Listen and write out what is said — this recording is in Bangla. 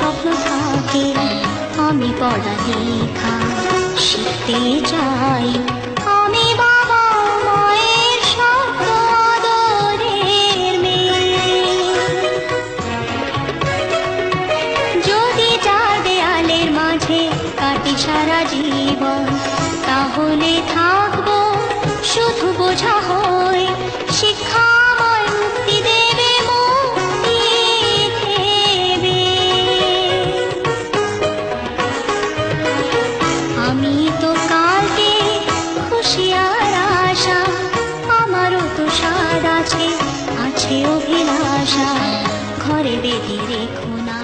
স্বপ্ন থাকে আমি পড়ালেখা শিখতে চাই। আমি বাবা মায়ের শত আদরের মেয়ে। যদি চার দেয়ালের মাঝে কাটি সারা জীবন, তাহলে থাকবো শুধু বোঝা হয়ে। শিক্ষা আমায় মুক্তি দেবে, মুক্তি দেবে। আমি তো কালকে খুশি আর আশা, আমারও তো স্বাদ আছে, আছে অভিলাষা। ঘরে বেঁধে রেখো না